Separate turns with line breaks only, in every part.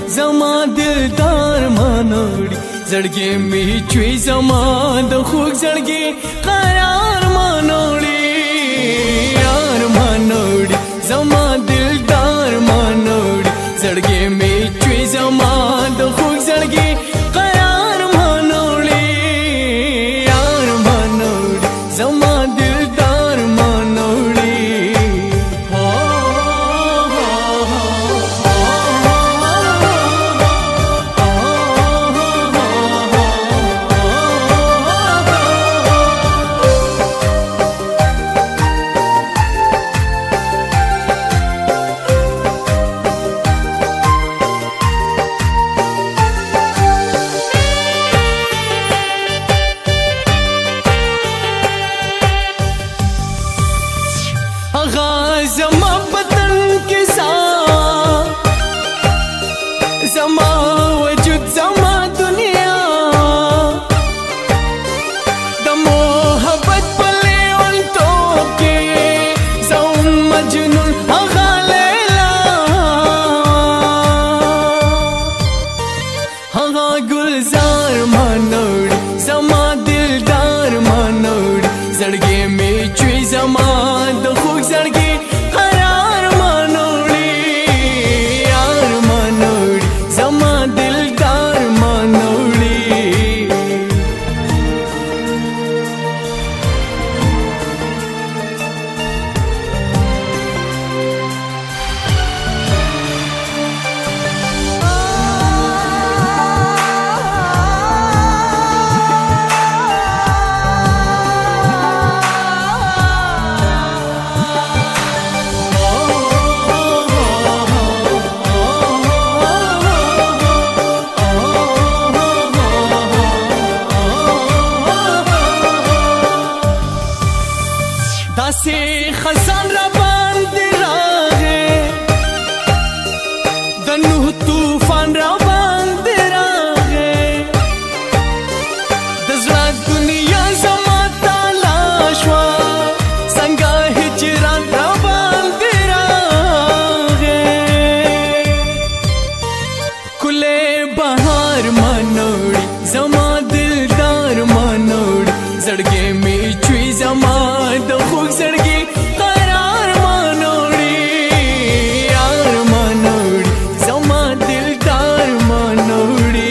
زما دلدار مانوړي زړګي می چوي زما د خوږ زړګي قرار مانوړي یار مانوړي زما دلدار مانوړي زړګي می چوي زما د خوږ زړګي قرار مانوړي یار مانوړي زما دلدار مانوړي زما بدن کې زما وجود زما دنیا د محبت په لیونتوب کې زم مجنون هغه لیلا هغه ګلزار مانوړي زما دلدار مانوړي زړګي می چوي زما د خوږ زړګي قرار مانوړي یار مانوړي زما دلدار مانوړي داسې خزان را باندې راغی د نوح طوفان را باندې راغی د زړه دنیا زما تالا شوه څنګه هجران را باندې راغی ښکلی بهار مانوړي زما دلدار مانوړي زړګی می چوي زما د خوږ زړګي قرار مانوړي یار مانوړي زما دلدار مانوړي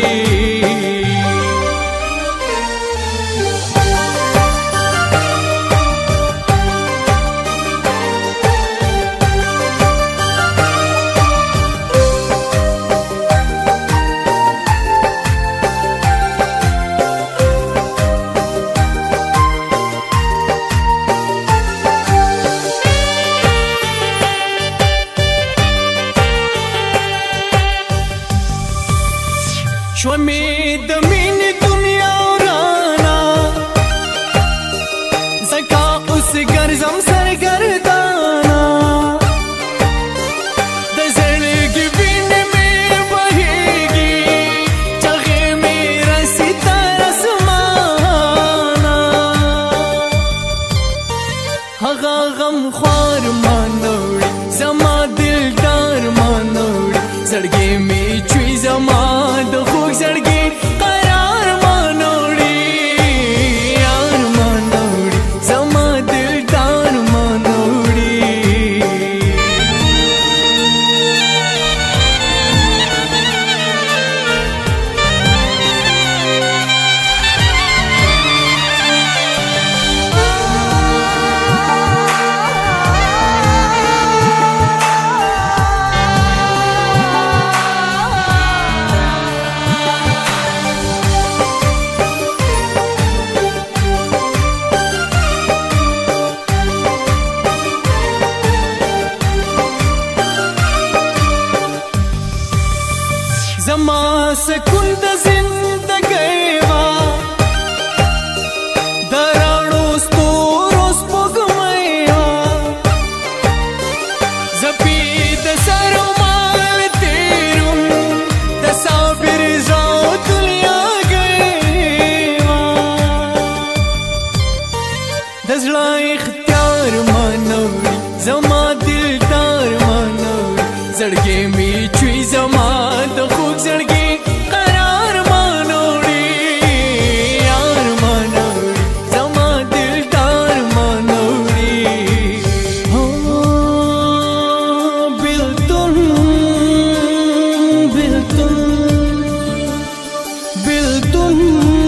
شو می د مینې دنیا ورانا زکا اوس ګرځم سرګردانا د زړګي وینې مې بهېږي چغې مې رسي تر اسمانه هغه غمخوار مانوړي زما دلدار مانوړي زړګي مې چوي زما د خوږ زړګي قرار مانوړي یار مانوړي زما دلدار مانوړي زما سکون د زندګۍ وا د راڼو ستورو سپوږمۍ وا زپې د سرو مال تېروم د صابر زړه دنیا ګۍ وا د زړه اختیار مانوړي زما دلدار مانوړي زړګی می چوي زما د خوږ बिल तुम